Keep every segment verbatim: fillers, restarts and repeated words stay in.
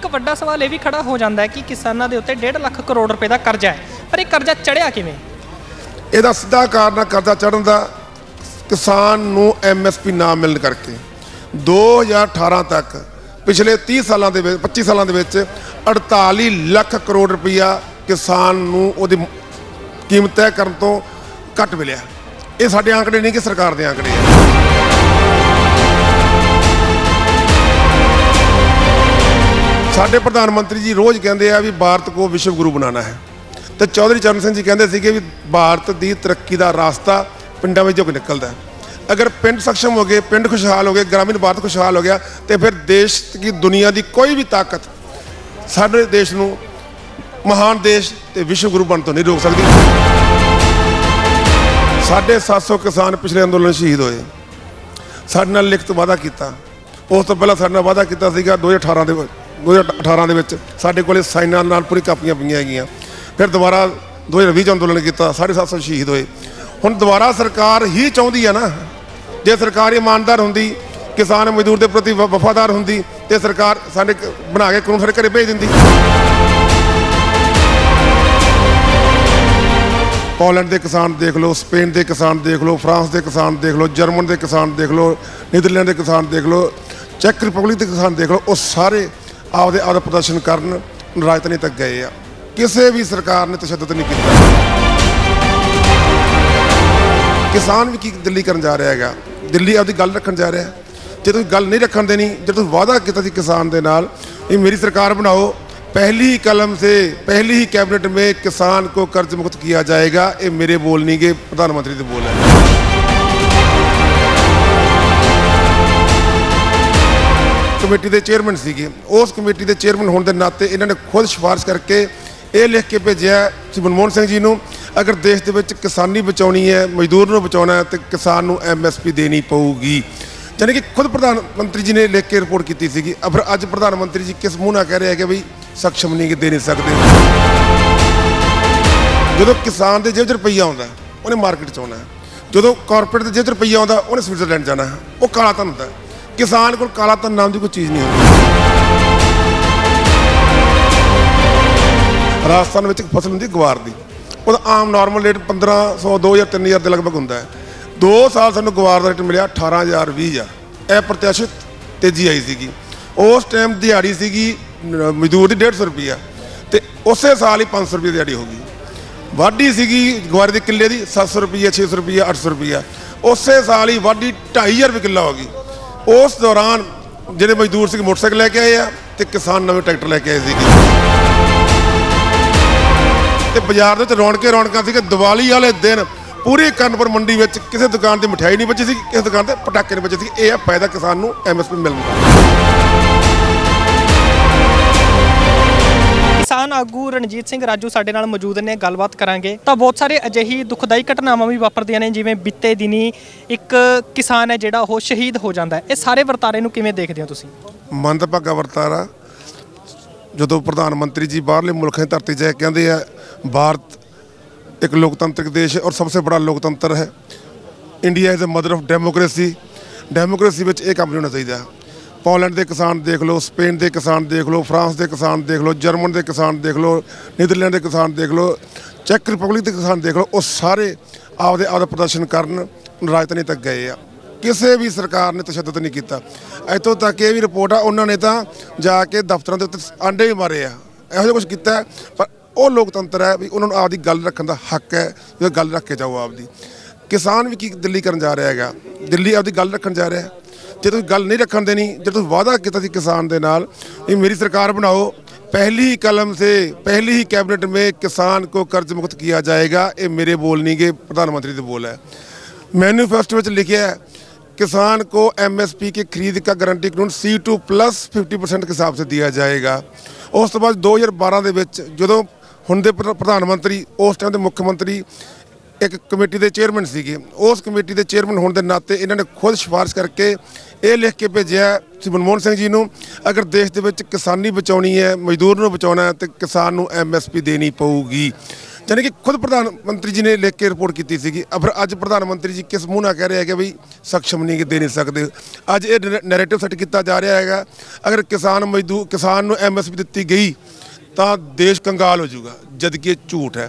ਵੱਡਾ ਸਵਾਲ ਇਹ ਵੀ ਖੜਾ ਹੋ ਜਾਂਦਾ ਹੈ ਕਿ ਕਿਸਾਨਾਂ ਦੇ ਉੱਤੇ डेढ़ ਲੱਖ ਕਰੋੜ रुपए ਦਾ ਕਰਜ਼ਾ ਹੈ, ਪਰ ਇਹ ਕਰਜ਼ਾ ਚੜਿਆ ਕਿਵੇਂ? ਇਹਦਾ ਸਿੱਧਾ ਕਾਰਨ ਕਰਜ਼ਾ ਚੜ੍ਹਨ ਦਾ ਕਿਸਾਨ ਨੂੰ ਐਮ ਐਸ ਪੀ ਨਾ ਮਿਲਣ ਕਰਕੇ। दो हज़ार अठारह तक पिछले तीस सालों के पच्चीस सालों के अड़ताली लख करोड़ रुपया किसान नूं उहदी कीमत तय करन तो घट मिलिया। ये साडे आंकड़े नहीं कि सरकार के आंकड़े है। साडे प्रधानमंत्री जी रोज़ कहते हैं भी भारत को विश्व गुरु बनाना है, तो चौधरी चरण सिंह जी कहते थे कि भारत की तरक्की का रास्ता पिंडों में जो निकलता है। अगर पिंड सक्षम हो गए, पिंड खुशहाल हो गए, ग्रामीण भारत खुशहाल हो गया, तो फिर देश की दुनिया की कोई भी ताकत साडे देश नूं महान देश ते विश्व गुरु बन तो नहीं रोक सकती। साढ़े सात सौ किसान पिछले अंदोलन शहीद होए। साडे नाल लिखत वादा किया, उस तो पहला साडे नाल वादा किया सीगा दो हज़ार अठारह दो हज़ार अठारह दे विच साडे कोले साइनां नाल पूरी कापियां पईयां हैगियां। फिर दोबारा दो हज़ार बीस अंदोलन किया, साढ़े सात सौ शहीद होए। हुण दोबारा सरकार ही चाहुंदी है ना, जे सरकार ईमानदार होंदी, किसान मजदूर के प्रति वफादार होंदी, तो सरकार साडे बना के कानून साडे घरे भेज दिंदी। पोलैंड के किसान देख लो, स्पेन के किसान देख लो, फ्रांस के किसान देख लो, जर्मन के किसान देख लो, नीदरलैंड के किसान देख लो, चैक रिपब्लिक के किसान देख लो, वो सारे आपदे आपदा प्रदर्शन करन राजधानी तक गए आ। किसी भी सरकार ने तशद्दुद नहीं किया। किसान भी की दिल्ली करन जा रहा है, दिल्ली आपकी गल रखन जा रहा है। जो तुम गल नहीं रखन देनी, जो तुम वादा किया किसान के नाल ये मेरी सरकार बनाओ, पहली ही कलम से पहली ही कैबिनेट में किसान को कर्ज मुक्त किया जाएगा। ये मेरे बोल नहीं गए, प्रधानमंत्री के बोल है। कमेटी के चेयरमैन सीगे, उस कमेटी के चेयरमैन होने के नाते इन्होंने खुद सिफारिश करके ये लिख के भेजा श्री मनमोहन सिंह जी नूं, अगर देश के विच किसानी बचाउणी है, मजदूर नूं बचाउणा है, तो किसान नूं एम एस पी देनी पऊगी। यानी कि खुद प्रधानमंत्री जी ने लिख के रिपोर्ट की थी। अब फिर अज प्रधानमंत्री जी किस मुँह ना कह रहे हैं कि बई सक्षम नहीं, दे नहीं सकते। जो किसान के जेब च रुपया आता है उन्हें मार्केट च आना है, जो कॉरपोरेट के जेब च रुपया आता उन्हें स्विट्जरलैंड जाना है, वो काला धन होता है। किसान को काला धन नाम की कोई चीज़ नहीं होती। राजस्थान में फसल होंगी गवार की, वो आम नॉर्मल रेट पंद्रह सौ दो हज़ार तीन हज़ार के लगभग होंगे। दो साल सूँ गवार का रेट मिले अठारह हज़ार भी हज़ार। यह प्रत्याशित तेजी आई सी। उस टाइम दिहाड़ी सी मजदूर की डेढ़ सौ रुपया, तो उस साल ही पाँच सौ रुपये दिहाड़ी होगी। वाढ़ी सी गवार की किले की सत्त सौ रुपया, छे सौ रुपया, अठ सौ रुपया। उस साल ही वाढ़ी ढाई हज़ार रुपये किला होगी। उस दौरान जो मजदूर से मोटरसाइकिल लैके आए आ, तो किसान नवे ट्रैक्टर लैके आए थे। तो बाजार के रौनकें रौनक सी। दिवाली वाले दिन पूरी कर्नपुर मंडी में किसी दुकान की मिठाई नहीं बची सी, किसी दुकान से पटाखे नहीं बचे थे। यह फायदा किसान नूं एम एस पी मिलता। किसान आगू रणजीत सिंह राजू साडे नाल मौजूद ने, गलबात करांगे। तो बहुत सारे अजिही दुखदाई घटनावां भी वापरदियां ने, जिवें बीते दिनी एक किसान है जिहड़ा ओह शहीद हो जाता है। ये सारे वरतारे नूं किवें देखदे हो तुसीं? मंदभागा वरतारा। जो प्रधानमंत्री जी बाहरले मुल्कों की धरती जाए कहते हैं भारत एक लोकतांत्रिक देश है और सबसे बड़ा लोकतंत्र है, India is the mother of democracy. Democracy में यह काम नहीं होना चाहिए। पोलैंड के किसान देख लो, स्पेन के किसान देख लो, फ्रांस के किसान देख लो, जर्मन के किसान देख लो, नीदरलैंड के किसान देख लो, चैक रिपब्लिक के किसान देख लो, वो सारे आपदे आपदा प्रदर्शन करन राजधानी तक गए आ। किसी भी सरकार ने तशद्दुद नहीं किया। इतों तक ये भी रिपोर्ट आ उन्होंने तो जाके दफ्तर के उत्ते आंडे भी मारे आ, यहो कुछ किया है। पर वो लोकतंत्र है भी उन्होंने आपकी गल रखने का हक है, जो गल रख के जाओ आपकी। किसान भी की दिल्ली करन जा रहा है, दिल्ली आपकी गल रखन जा रहा है। जो तुम गल नहीं रखन देनी, जो तुम वादा किया किसान के नाल ये मेरी सरकार बनाओ, पहली ही कलम से पहली ही कैबिनेट में किसान को कर्ज मुक्त किया जाएगा। ये मेरे बोल नहीं गए, प्रधानमंत्री के बोल है। मैन्यूफेस्टो में लिखा है किसान को एम एस पी की खरीद का गारंटी कानून C two plus fifty percent के हिसाब से दिया जाएगा। उस तो बाद दो हज़ार बारह के जो हुण दे प्रधानमंत्री उस टाइम के मुख्यमंत्री एक कमेटी के चेयरमैन सीगे, उस कमेटी के चेयरमैन होने के नाते इन्होंने खुद सिफारिश करके ये लिख के भेजा श्री मनमोहन सिंह जी नूं, अगर देश के किसानी बचाउणी है, मजदूर नूं बचाउणा है, तो किसान नूं एम एस पी देनी पऊगी। यानी कि खुद प्रधानमंत्री जी ने लिख के रिपोर्ट की थी। अब अज प्रधानमंत्री जी किस मुँह ना कह रहे हैं कि बई सक्षम नहीं दे नहीं सकते। अज ये नैरेटिव सैट किया जा रहा है अगर किसान मजदूर किसान को एम एस पी दी गई तो देश कंगाल हो जाऊगा, जबकि झूठ है।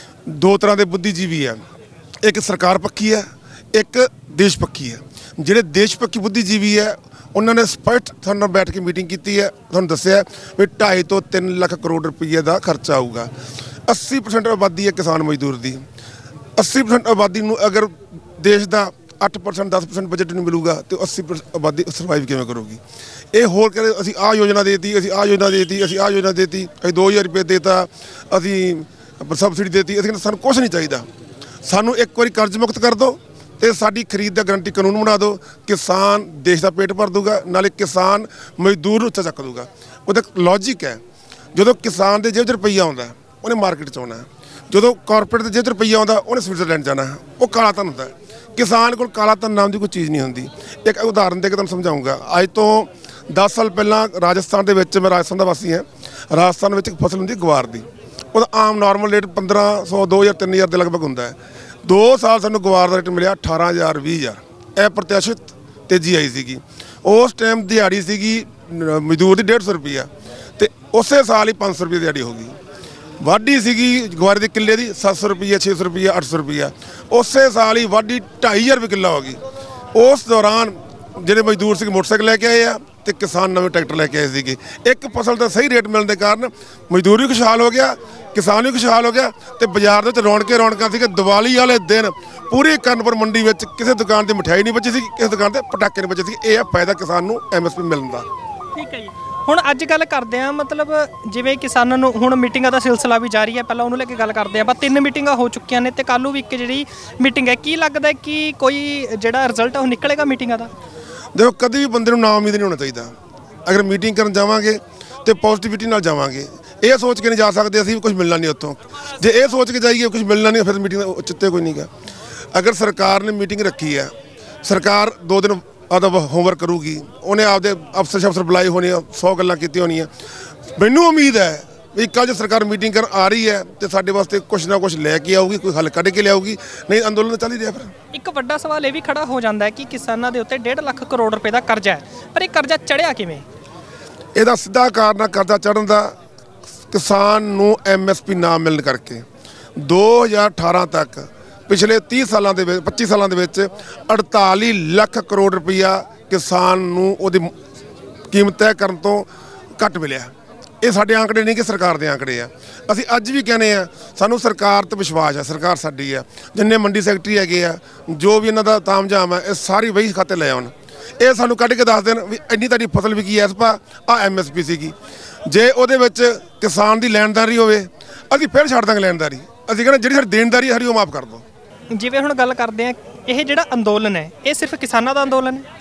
दो तरह के बुद्धिजीवी है, एक सरकार पक्षी है, एक देश पक्षी है। ਜਿਹੜੇ देश पक्षी बुद्धिजीवी है उन्होंने स्पष्ट थाने बैठ के मीटिंग की है, थानू दसिया भी ढाई तो तीन लाख करोड़ रुपये का खर्चा आऊगा। अस्सी परसेंट आबादी है किसान मजदूर की, अस्सी परसेंट आबादी नू अगर देश का अठ परसेंट दस परसेंट बजट नहीं मिलूगा तो अस्सी परसेंट आबादी सर्वाइव किवें करूगी। ये होर कह असी आ योजना देती असी आ योजना देती असी आ योजना देती अभी दो हज़ार रुपये देता असी सबसिडी देती, असीं सानू कुछ नहीं चाहिए। सानू एक बार कर्ज मुक्त कर दो तो साड़ी खरीद का गारंटी कानून बना दो, किसान देश का पेट भर दूगा, नाले किसान मजदूर उत्ते चक दूगा। वो लॉजिक है, जो किसान के जेब च रुपया आता है उन्हें मार्केट च आना है, जो कॉरपोरेट के जेब च रुपया आता उन्हें स्विट्जरलैंड जाना है, वो काला धन होता है। किसान को काला धन नाम की कोई चीज़ नहीं होती। एक उदाहरण दे के तुहानूं समझाऊँगा। अज तो दस साल पहला राजस्थान के मैं राजस्थान का वासी हाँ, राजस्थान में एक फसल होंगी गवार की, वो आम नॉर्मल रेट पंद्रह सौ दो हज़ार तीन हज़ार के लगभग होंगे। दो साल सानू गवार का रेट मिले अठारह हज़ार भी हज़ार। यह प्रत्याशित तेजी आई सी। उस टाइम दिहाड़ी सी मजदूर की डेढ़ सौ रुपया, तो उस साल ही पाँच सौ रुपये दिहाड़ी हो गई। वाढ़ी सी गवार के किले की सत्त सौ रुपया छे सौ रुपया अठ सौ रुपया, उस साल ही वाढ़ी ढाई हज़ार रुपये किला हो गई। उस दौरान ਜਿਹੜੇ मजदूर से मोटरसाइकिल लैके आए आ तो किसान नवे ट्रैक्टर लैके आए थे। एक फसल का सही रेट मिलने के कारण मजदूर भी खुशहाल हो गया, किसान भी खुशहाल हो गया, तो बाजार में रौनकें रौनक सी। दिवाली वाले दिन पूरी कानपुर मंडी में किसी दुकान की मिठाई नहीं बची सी, किसी दुकान के पटाखे नहीं बचे थे। यह फायदा किसान को एम एस पी मिलता। ठीक है जी, ਹੁਣ ਅੱਜ ਗੱਲ ਕਰਦੇ ਆ मतलब ਜਿਵੇਂ ਕਿਸਾਨਾਂ ਨੂੰ ਹੁਣ ਮੀਟਿੰਗਾਂ ਦਾ ਸਿਲਸਿਲਾ ਵੀ ਜਾਰੀ ਹੈ, ਪਹਿਲਾਂ ਉਹਨੂੰ ਲੈ ਕੇ ਗੱਲ ਕਰਦੇ ਆ। ਬਸ ਤਿੰਨ ਮੀਟਿੰਗਾਂ ਹੋ ਚੁੱਕੀਆਂ ਨੇ ਤੇ ਕੱਲ੍ਹ ਨੂੰ ਵੀ ਇੱਕ ਜਿਹੜੀ ਮੀਟਿੰਗ ਹੈ, ਕੀ ਲੱਗਦਾ ਕਿ ਕੋਈ ਜਿਹੜਾ ਰਿਜ਼ਲਟ ਉਹ ਨਿਕਲੇਗਾ ਮੀਟਿੰਗਾਂ ਦਾ? देखो कभी भी बंदे ना उम्मीद नहीं होना चाहिए। अगर मीटिंग करन जावांगे तो पॉजिटिविटी नाल जावांगे, ये सोच के नहीं जा सकते असीं कुछ मिलना नहीं उत्थों। जे ये सोच के जाइए कुछ मिलना नहीं फिर मीटिंग चित्ते कोई नहीं गया। अगर सरकार ने मीटिंग रखी है, सरकार दो दिन आपदा होमवर्क करूगी, उन्हें आपदे अफसर शफसर बुलाए होने, सौ गल्लां कीतियां होनियां। मैनूं उम्मीद है भी कल जो सरकार मीटिंग कर आ रही है तो साडे वास्ते कुछ ना कुछ लैके आऊगी, कोई हल कढ़ के लियाऊगी, नहीं अंदोलन चल ही रहा। फिर ਇੱਕ ਵੱਡਾ ਸਵਾਲ ਇਹ ਵੀ ਖੜਾ ਹੋ ਜਾਂਦਾ ਹੈ ਕਿ ਕਿਸਾਨਾਂ ਦੇ ਉੱਤੇ डेढ़ ਲੱਖ ਕਰੋੜ ਰੁਪਏ ਦਾ ਕਰਜ਼ਾ ਹੈ, ਪਰ ਇਹ ਕਰਜ਼ਾ ਚੜਿਆ ਕਿਵੇਂ? ਇਹਦਾ ਸਿੱਧਾ ਕਾਰਨ ਆ ਕਰਜ਼ਾ ਚੜਨ ਦਾ ਕਿਸਾਨ ਨੂੰ ਐਮ ਐਸ ਪੀ ਨਾ ਮਿਲਣ ਕਰਕੇ। दो हज़ार अठारह तक पिछले तीस सालों के पच्चीस सालों के अड़ताली लख करोड़ रुपया किसान नूं उहदी कीमत तय करन तो घट मिलिया। ये साडे आंकड़े नहीं कि सरकार के आंकड़े आ। असीं अज भी कहने आ सानूं सरकार ते विश्वास है, सरकार साडी है। जिन्ने मंडी सैकटरी है जो भी इन्हां दा तामझाम है ये सारी वही खाते ले आउण, ये सानूं कढ के दस देण भी इन्नी तुहाडी फसल विकी इस पा आ एम एस पी सीगी। जे उहदे विच किसान की लैणदारी होवे असीं फिर छड्ड दांगे लैणदारी, असीं कहना जिहड़ी साडी देणदारी सारी वो माफ़ कर दो। जिवें हुण गल करदे आ ਇਹ ਜਿਹੜਾ ਅੰਦੋਲਨ ਹੈ ਇਹ ਸਿਰਫ ਕਿਸਾਨਾਂ ਦਾ ਅੰਦੋਲਨ ਹੈ?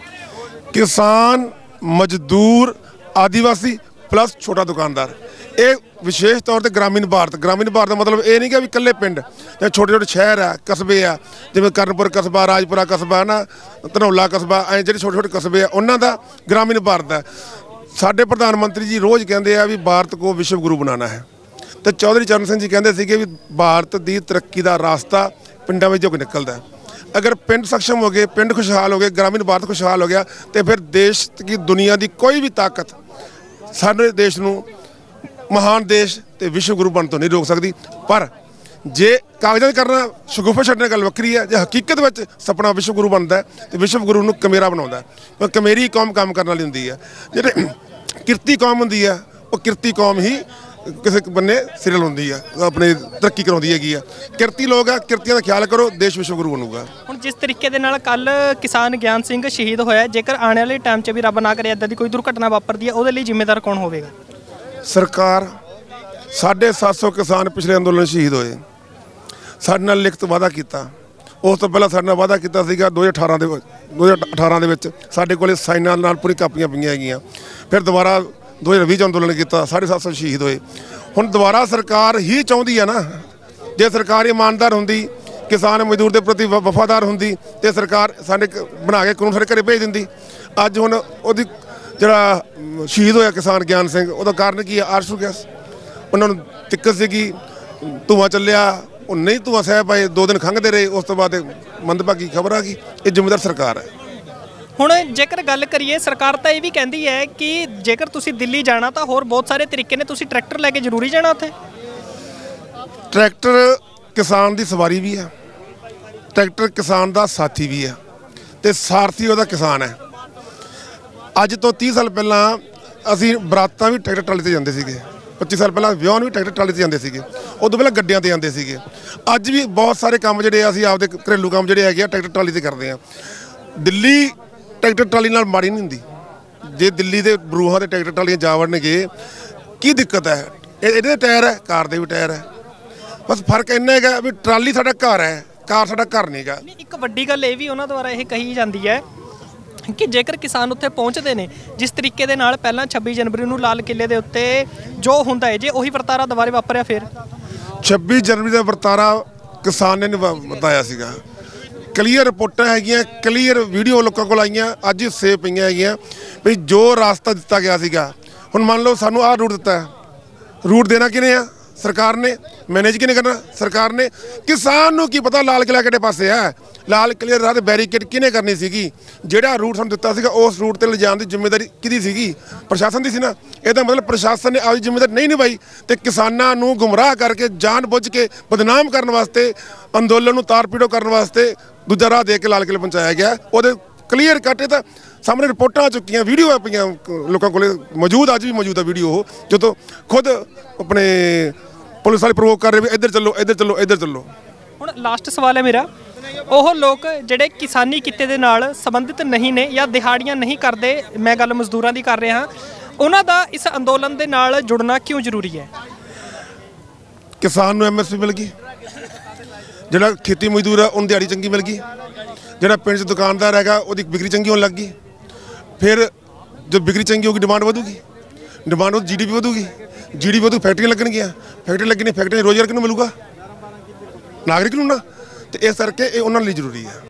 किसान मजदूर आदिवासी प्लस छोटा दुकानदार, ये विशेष तौर पर ग्रामीण भारत। ग्रामीण भारत का मतलब ये नहीं कि भी कल्ले पिंड या छोटे छोटे शहर है कस्बे आ, जिवें करनपुर कस्बा, राजपुरा कस्बा है ना, धनौला कस्बा, ऐ जो छोटे छोटे कस्बे आ उन्हों का ग्रामीण भारत है। साडे प्रधानमंत्री जी रोज़ कहते हैं भी भारत को विश्व गुरु बनाना है, तो चौधरी चरण सिंह जी कहते थे भी भारत की तरक्की का रास्ता पिंडों में जो निकलता है। अगर पिंड सक्षम हो गए, पिंड खुशहाल हो गए, ग्रामीण भारत खुशहाल हो गया तो फिर देश की दुनिया की कोई भी ताकत सारे देश नूं महान देश ते विश्व गुरु बन तो नहीं रोक सकती। पर जे कागजात करना शगुफा छड्डने गल वक्री है, जे हकीकत में सपना विश्व गुरु बनता है तो विश्व गुरु नूं कमेरा बनाउंदा है। क्योंकि कमेरी कौम काम करने वाली हुंदी है, जिहड़ी किरती कौम हुंदी है वो किरती कौम ही किसी बन्ने सिरल होंदी है, अपनी तरक्की कराउंदी हैगी है। किरती लोग है, किरतियां दा ख्याल करो, देश विश्व गुरु बनूगा। ਹੁਣ जिस तरीके ਦੇ ਨਾਲ ਕੱਲ किसान ज्ञान सिंह शहीद होया, जेकर आने वाले टाइम 'ਚ भी रब ना करे इदां दी कोई दुर्घटना वापरदी है ਉਹਦੇ ਲਈ ਜ਼ਿੰਮੇਦਾਰ कौन होਵੇਗਾ? सरकार। साढ़े सात सौ किसान पिछले अंदोलन शहीद होए, साडे नाल लिखत वादा किया। उस तो पहला साडे नाल वादा किया सीगा दो हज़ार अठारह दे दो हज़ार अठारह दे विच साडे कोले साइनां नाल पूरी कापियां पईयां हैगियां। फिर दोबारा दो हज़ार बीस अंदोलन किया, साढ़े सात सौ शहीद होए। हुण दोबारा सरकार ही चाहुंदी है ना, जे सरकार ईमानदार हुंदी, किसान मजदूर के प्रति वफादार हुंदी तो सरकार साडे बना के कानून साडे घरे भेज दिंदी। अज हुण उहदी जिहड़ा शहीद होया किसान ज्ञान सिंह, उहदा कारण की है? आरसू गैस। उन्होंने दिक्कत सीगी, ਧੂੰਆਂ ਚੱਲਿਆ, ਉਹ ਨਹੀਂ ਧੂੰਆਂ ਸਹਿ ਪਾਏ, ਦੋ ਦਿਨ ਖੰਘਦੇ ਰਹੇ, ਉਸ ਤੋਂ ਬਾਅਦ ਮੰਦਭਾਗੀ ਖਬਰ ਆ ਗਈ। ਇਹ ਜ਼ਿੰਮੇਵਾਰ ਸਰਕਾਰ ਹੈ। ਹੁਣ ਜੇਕਰ ਗੱਲ ਕਰੀਏ, ਸਰਕਾਰ ਤਾਂ ਇਹ ਵੀ ਕਹਿੰਦੀ ਹੈ ਕਿ ਜੇਕਰ ਤੁਸੀਂ ਦਿੱਲੀ ਜਾਣਾ ਤਾਂ ਹੋਰ ਬਹੁਤ ਸਾਰੇ ਤਰੀਕੇ ਨੇ, ਤੁਸੀਂ ਟਰੈਕਟਰ ਲੈ ਕੇ ਜ਼ਰੂਰੀ ਜਾਣਾ ਉੱਥੇ। ਟਰੈਕਟਰ ਕਿਸਾਨ ਦੀ ਸਵਾਰੀ ਵੀ ਹੈ, ਟਰੈਕਟਰ ਕਿਸਾਨ ਦਾ ਸਾਥੀ ਵੀ ਹੈ, ਤੇ ਸਾਰਥੀ ਉਹਦਾ ਕਿਸਾਨ ਹੈ। ਅੱਜ ਤੋਂ ਤੀਹ ਸਾਲ ਪਹਿਲਾਂ ਅਸੀਂ ਬਰਾਤਾਂ ਵੀ ਟਰੈਕਟਰ ਟਰਾਲੀ ਤੇ ਜਾਂਦੇ ਸੀਗੇ, ਪੱਚੀ ਸਾਲ ਪਹਿਲਾਂ ਵਿਆਹ ਵੀ ਟਰੈਕਟਰ ਟਰਾਲੀ ਤੇ ਜਾਂਦੇ ਸੀਗੇ, ਉਦੋਂ ਪਹਿਲਾਂ ਗੱਡੀਆਂ ਤੇ ਜਾਂਦੇ ਸੀਗੇ। ਅੱਜ ਵੀ ਬਹੁਤ ਸਾਰੇ ਕੰਮ ਜਿਹੜੇ ਅਸੀਂ ਆਪਦੇ ਘਰੇਲੂ ਕੰਮ ਜਿਹੜੇ ਹੈਗੇ ਆ ਟਰੈਕਟਰ ਟਰਾਲੀ ਤੇ ਕਰਦੇ ਆ। ਦਿੱਲੀ ਟਰੈਕਟਰ ਟਰਾਲੀ ਨਾਲ ਮਾੜੀ ਨਹੀਂ ਹੁੰਦੀ। ਜੇ ਦਿੱਲੀ ਦੇ ਬਰੂਹਾਂ ਦੇ ਟਰੈਕਟਰ ਟਰਾਲੀਆਂ ਜਾ ਵੜਨਗੇ, ਕੀ ਦਿੱਕਤ ਹੈ? ਇਹਦੇ ਦੇ ਟਾਇਰ ਹੈ, ਕਾਰ ਦੇ ਵੀ ਟਾਇਰ ਹੈ, ਬਸ ਫਰਕ ਇੰਨਾ ਹੈਗਾ ਵੀ ਟਰਾਲੀ ਸਾਡਾ ਘਰ ਹੈ, ਕਾਰ ਸਾਡਾ ਘਰ ਨਹੀਂ ਗਾ। ਇੱਕ ਵੱਡੀ ਗੱਲ ਇਹ ਵੀ ਉਹਨਾਂ ਦੁਆਰਾ ਇਹ ਕਹੀ ਜਾਂਦੀ ਹੈ ਕਿ ਜੇਕਰ ਕਿਸਾਨ ਉੱਥੇ ਪਹੁੰਚਦੇ ਨੇ, ਜਿਸ ਤਰੀਕੇ ਦੇ ਨਾਲ ਪਹਿਲਾਂ ਛੱਬੀ ਜਨਵਰੀ ਨੂੰ ਲਾਲ ਕਿਲੇ ਦੇ ਉੱਤੇ ਜੋ ਹੁੰਦਾ ਹੈ, ਜੇ ਉਹੀ ਵਰਤਾਰਾ ਦੁਬਾਰੇ ਵਾਪਰਿਆ ਫਿਰ ਛੱਬੀ ਜਨਵਰੀ ਦਾ ਵਰਤਾਰਾ ਕਿਸਾਨ ਨੇ ਵਰਤਾਇਆ ਸੀਗਾ। ਕਲੀਅਰ ਰਿਪੋਰਟਾਂ ਹੈਗੀਆਂ, ਕਲੀਅਰ ਵੀਡੀਓ ਲੋਕਾਂ ਕੋਲ ਆਈਆਂ, ਅੱਜ ਸੇਵ ਪਈਆਂ ਹੈਗੀਆਂ ਵੀ ਜੋ ਰਾਸਤਾ ਦਿੱਤਾ ਗਿਆ ਸੀਗਾ। ਹੁਣ ਮੰਨ ਲਓ ਸਾਨੂੰ ਆਹ ਰੂਟ ਦਿੱਤਾ, ਰੂਟ ਦੇਣਾ ਕਿਹਨੇ ਆ? ਸਰਕਾਰ ਨੇ। ਮੈਨੇਜ ਕਿਹਨੇ ਕਰਨਾ? ਸਰਕਾਰ ਨੇ। ਕਿਸਾਨ ਨੂੰ ਕੀ ਪਤਾ ਲਾਲ ਕਿਲ੍ਹਾ ਕਿਹੜੇ ਪਾਸੇ ਹੈ? ਲਾਲ ਕਿਲ੍ਹੇ ਰਾਹ ਤੇ ਬੈਰੀਕੇਡ ਕਿਹਨੇ ਕਰਨੀ ਸੀਗੀ? ਜਿਹੜਾ ਰੂਟ ਸਾਨੂੰ ਦਿੱਤਾ ਸੀਗਾ ਉਸ ਰੂਟ ਤੇ ਲਿਜਾਣ ਦੀ ਜ਼ਿੰਮੇਵਾਰੀ ਕਿਹਦੀ ਸੀਗੀ? ਪ੍ਰਸ਼ਾਸਨ ਦੀ ਸੀ ਨਾ। ਇਹਦਾ ਮਤਲਬ ਪ੍ਰਸ਼ਾਸਨ ਨੇ ਆਪਣੀ ਜ਼ਿੰਮੇਵਾਰੀ ਨਹੀਂ ਨਿਭਾਈ ਤੇ ਕਿਸਾਨਾਂ ਨੂੰ ਗੁੰਮਰਾਹ ਕਰਕੇ ਜਾਣ ਬੁੱਝ ਕੇ ਬਦਨਾਮ ਕਰਨ ਵਾਸਤੇ, ਅੰਦੋਲਨ ਨੂੰ ਤਾਰ ਪੀੜੋ ਕਰਨ ਵਾਸਤੇ ਦੂਜਾ ਰਾਹ ਦੇ ਕੇ ਲਾਲ ਕਿਲ੍ਹੇ ਪਹੁੰਚਾਇਆ ਗਿਆ। ਉਹਦੇ ਕਲੀਅਰ ਕੱਟ ਤਾਂ ਸਾਹਮਣੇ ਰਿਪੋਰਟਾਂ ਆ ਚੁੱਕੀਆਂ, ਵੀਡੀਓ ਆ ਪਈਆਂ ਲੋਕਾਂ ਕੋਲ ਮੌਜੂਦ, ਅੱਜ ਵੀ ਮੌਜੂਦ ਆ ਵੀਡੀਓ ਉਹ, ਜਦੋਂ ਖੁਦ ਆਪਣੇ ਪੁਲਿਸ ਵਾਲੇ ਪ੍ਰਵੋਕ ਕਰ ਰਹੇ ਵੀ ਇੱਧਰ ਚੱਲੋ, ਇੱਧਰ ਚੱਲੋ, ਇੱਧਰ ਚੱਲੋ। ਹੁਣ ਲਾਸਟ ਸਵਾਲ ਹੈ ਮੇਰਾ, ਉਹ ਲੋਕ ਜਿਹੜੇ ਕਿਸਾਨੀ ਕਿੱਤੇ ਦੇ ਨਾਲ ਸੰਬੰਧਿਤ ਨਹੀਂ ਨੇ ਜਾਂ ਦਿਹਾੜੀਆਂ ਨਹੀਂ ਕਰਦੇ, ਮੈਂ ਗੱਲ ਮਜ਼ਦੂਰਾਂ ਦੀ ਕਰ ਰਿਹਾ ਹਾਂ, ਉਹਨਾਂ ਦਾ ਇਸ ਅੰਦੋਲਨ ਦੇ ਨਾਲ ਜੁੜਨਾ ਕਿਉਂ ਜ਼ਰੂਰੀ ਹੈ? ਕਿਸਾਨ ਨੂੰ ਐਮ ਐਸ ਪੀ ਮਿਲ ਗਈ, ਜਿਹੜਾ ਖੇਤੀ ਮਜ਼ਦੂਰ ਆ ਉਹਨੂੰ ਦਿਹਾੜੀ ਚੰਗੀ ਮਿਲ ਗਈ, ਜਿਹੜਾ ਪਿੰਡ 'ਚ ਦੁਕਾਨਦਾਰ ਹੈਗਾ ਉਹਦੀ ਵਿਕਰੀ ਚੰਗੀ ਹੋਣ ਲੱਗ ਗਈ। ਫਿਰ ਜਦ ਵਿਕਰੀ ਚੰਗੀ ਹੋਊਗੀ ਡਿਮਾਂਡ ਵਧੂਗੀ, ਡਿਮਾਂਡ ਵਧੂ ਜੀ ਡੀ ਪੀ ਵਧੂਗੀ, ਜੀ ਡੀ ਪੀ ਵਧੂ ਫੈਕਟਰੀਆਂ ਲੱਗਣਗੀਆਂ, ਫੈਕਟਰੀ ਲੱਗਣੀ, ਫੈਕਟਰੀ ਰੋਜ਼ਗਾਰ ਕਿਹਨੂੰ ਮਿਲੂਗਾ? ਨਾਗਰਿਕ ਨੂੰ ਨਾ। ਤੇ ਇਸ ਕਰਕੇ ਇਹ ਉਹਨਾਂ ਲਈ ਜ਼ਰੂਰੀ ਹੈ।